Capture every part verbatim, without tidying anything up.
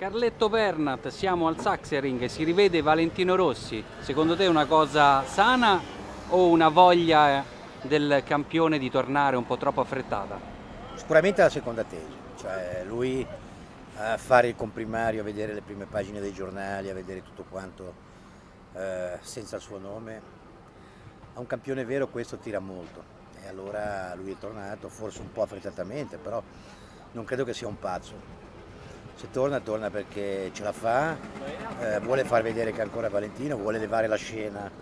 Carletto Pernat, siamo al Sachsenring, si rivede Valentino Rossi. Secondo te è una cosa sana o una voglia del campione di tornare un po' troppo affrettata? Sicuramente la seconda tesi, cioè lui a fare il comprimario, a vedere le prime pagine dei giornali, a vedere tutto quanto eh, senza il suo nome, a un campione vero questo tira molto e allora lui è tornato, forse un po' affrettatamente, però non credo che sia un pazzo. Se torna, torna perché ce la fa, eh, vuole far vedere che è ancora Valentino, vuole levare la scena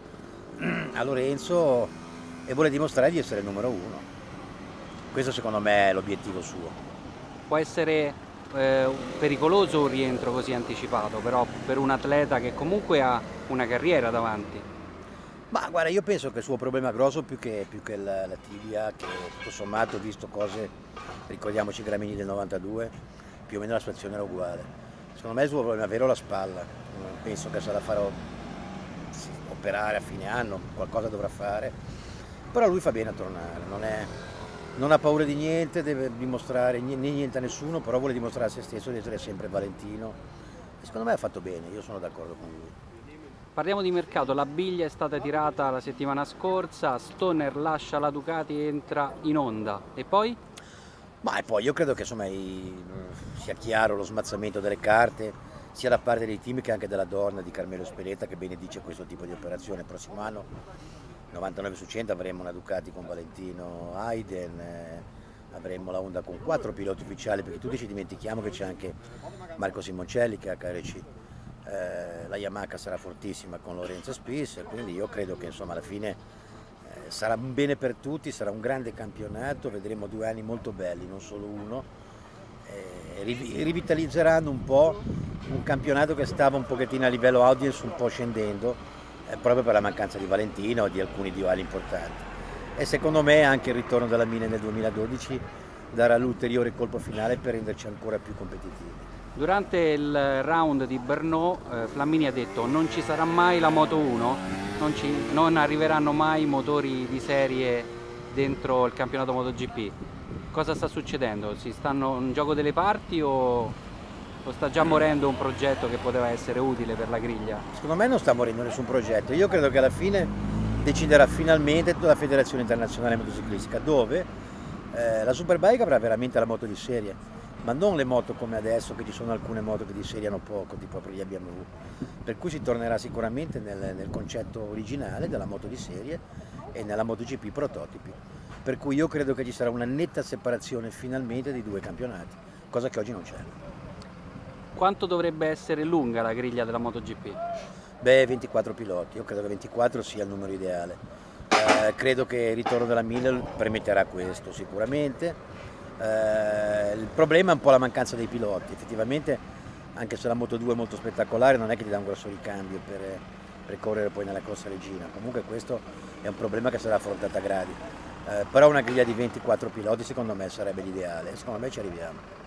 a Lorenzo e vuole dimostrare di essere il numero uno. Questo secondo me è l'obiettivo suo. Può essere eh, pericoloso un rientro così anticipato, però per un atleta che comunque ha una carriera davanti. Ma guarda, io penso che il suo problema grosso più che, più che la, la tibia, che tutto sommato ho visto cose, ricordiamoci Gramigni del novantadue, più o meno la situazione era uguale. Secondo me il suo problema vero è la spalla, penso che se la farò operare a fine anno, qualcosa dovrà fare, però lui fa bene a tornare, non, è, non ha paura di niente, deve dimostrare né niente a nessuno, però vuole dimostrare a se stesso di essere sempre Valentino e secondo me ha fatto bene, io sono d'accordo con lui. Parliamo di mercato, la biglia è stata tirata la settimana scorsa, Stoner lascia la Ducati e entra in Honda, e poi? Ma e poi io credo che insomma, i, sia chiaro lo smazzamento delle carte, sia da parte dei team che anche della Dorna di Carmelo Speletta che benedice questo tipo di operazione. Il prossimo anno, novantanove su cento, avremo una Ducati con Valentino Hayden, eh, avremo la Honda con quattro piloti ufficiali, perché tutti ci dimentichiamo che c'è anche Marco Simoncelli che ha H R C. Eh, la Yamaha sarà fortissima con Lorenzo Spies, quindi io credo che insomma alla fine eh, sarà un bene per tutti, sarà un grande campionato, vedremo due anni molto belli, non solo uno, eh, rivitalizzeranno un po' un campionato che stava un pochettino a livello audience un po' scendendo, eh, proprio per la mancanza di Valentino e di alcuni rivali importanti. E secondo me anche il ritorno della Mine nel duemiladodici darà l'ulteriore colpo finale per renderci ancora più competitivi. Durante il round di Brno, eh, Flammini ha detto non ci sarà mai la Moto uno, non, ci, non arriveranno mai motori di serie dentro il campionato MotoGP. Cosa sta succedendo? Si stanno un gioco delle parti o, o sta già morendo un progetto che poteva essere utile per la griglia? Secondo me non sta morendo nessun progetto, io credo che alla fine deciderà finalmente tutta la Federazione Internazionale Motociclistica, dove eh, la Superbike avrà veramente la moto di serie, ma non le moto come adesso, che ci sono alcune moto che di serie hanno poco, tipo gli B M W, per cui si tornerà sicuramente nel, nel concetto originale della moto di serie e nella MotoGP prototipi, per cui io credo che ci sarà una netta separazione finalmente dei due campionati, cosa che oggi non c'è. Quanto dovrebbe essere lunga la griglia della MotoGP? Beh, ventiquattro piloti, io credo che ventiquattro sia il numero ideale, eh, credo che il ritorno della Miller permetterà questo sicuramente. Eh, il problema è un po' la mancanza dei piloti, effettivamente anche se la Moto due è molto spettacolare non è che ti dà un grosso ricambio per, per correre poi nella corsa regina, comunque questo è un problema che sarà affrontato a gradi, eh, però una griglia di ventiquattro piloti secondo me sarebbe l'ideale e secondo me ci arriviamo.